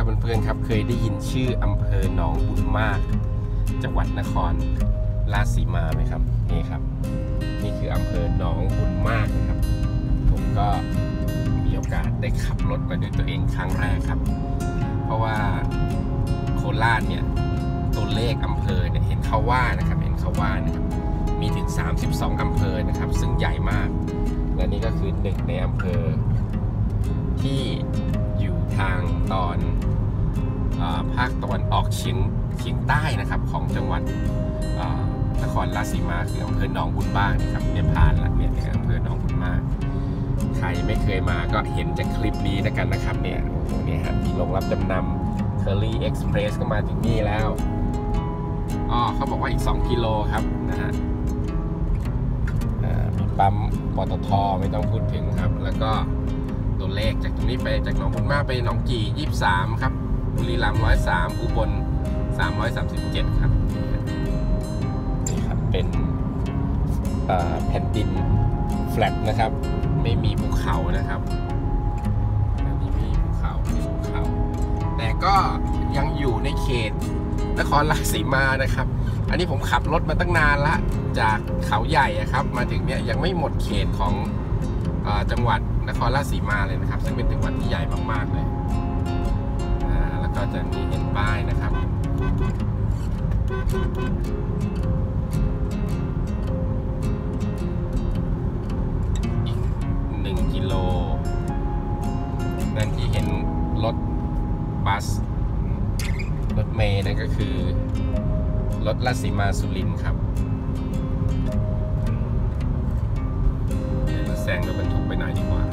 ครับเพื่อนๆครับเคยได้ยินชื่ออำเภอหนองบุญมากจังหวัดนครราชสีมาไหมครับนี่ครับนี่คืออำเภอหนองบุญมากนะครับผมก็มีโอกาสได้ขับรถมาด้วยตัวเองครั้งแรกครับเพราะว่าโคราชเนี่ยตัวเลขอำเภอเนี่ยเห็นเขาว่านะครับมีถึง32อำเภอนะครับซึ่งใหญ่มากและนี่ก็คือหนึ่งในอำเภอที่อยู่ทางตอนภาคตะวันออกเฉียงใต้นะครับของจังหวัดนครราชสีมาคืออำเภอหนองบุญมากนะครับเนี่ยผ่านละเนี่ยอำเภอหนองบุญมากใครไม่เคยมาก็เห็นจากคลิปนี้นะกันนะครับเนี่ยโอ้โหเนี่ยฮะมีโรงรับจำนำ Curly Express ก็มาถึงนี่แล้วเขาบอกว่าอีก2กิโลครับนะฮะมีปั๊มปตท.ไม่ต้องพูดถึงครับแล้วก็ตัวเลขจากตรงนี้ไปจากหนองบุญมากไปหนองกี่23ครับบุรีรัมย์103อุบล337ครับนี่ครับเป็นแผ่นดินแฟลตนะครับไม่มีภูเขานะครับไม่มีภูเขาแต่ก็ยังอยู่ในเขตนครราชสีมานะครับอันนี้ผมขับรถมาตั้งนานละจากเขาใหญ่ครับมาถึงเนี่ยยังไม่หมดเขตของจังหวัดนครราชสีมาเลยนะครับซึ่งเป็นจังหวัดที่ใหญ่มากๆเลยแล้วก็จะมีเห็นป้ายนะครับอีก1กิโลนั่นที่เห็นรถบัสรถเมล์นั่นก็คือรถราชสีมาสุรินทร์ครับแซงรถบรรทุกไปหน่อยดีกว่า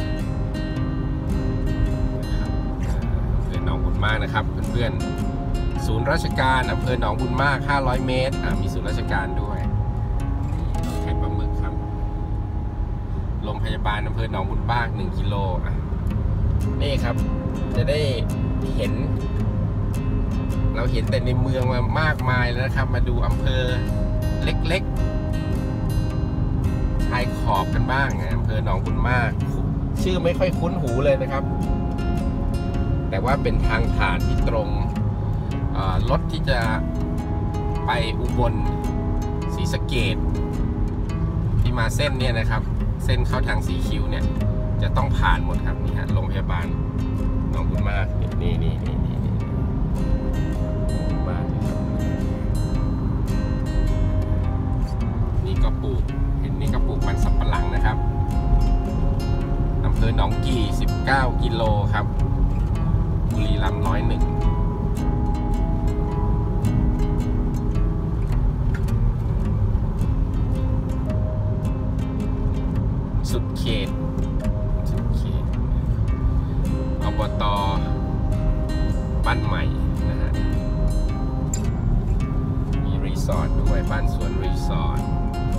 อำเภอหนองบุญมากนะครับเพื่อนๆศูนย์ราชการอำเภอหนองบุญมาก500เมตรมีศูนย์ราชการด้วยไข่ปลาหมึกครับโรงพยาบาลอำเภอหนองบุญมาก1กิโลนี่ครับจะได้เห็นเราเห็นแต่ในเมืองมามากมายแล้วนะครับมาดูอำเภอเล็กๆชายขอบกันบ้างอำเภอหนองบุญมากชื่อไม่ค่อยคุ้นหูเลยนะครับแต่ว่าเป็นทางผ่านที่ตรงรถที่จะไปอุบลศรีสะเกษที่มาเส้นเนี่ยนะครับเส้นเข้าทางสีคิ้วเนี่ยจะต้องผ่านหมดครับนี่ฮะโรงพยาบาลหนองบุญมากนี่ก็ปลูกเห็นนี่ก็ปลูกมันสำปะหลังนะครับอำเภอหนองกี่19กิโลครับบุรีรัมย์101สุดเขตอบต.บ้านใหม่นะฮะมีรีสอร์ทด้วยบ้านสวนรีสอร์ท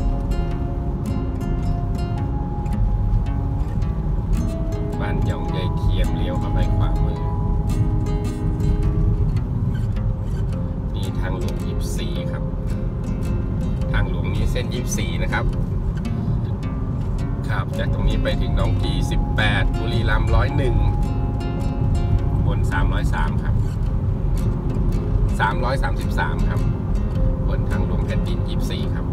บ้านหยองใยเทียมเลี้ยวเข้าไปขวามือนี่ทางหลวง24ครับทางหลวงนี้เส้น24นะครับครับจากตรงนี้ไปถึงหนองกี่18บุรีรัมย์101บน303ครับ333ครับบนทางหลวงแผ่นดิน24ครับ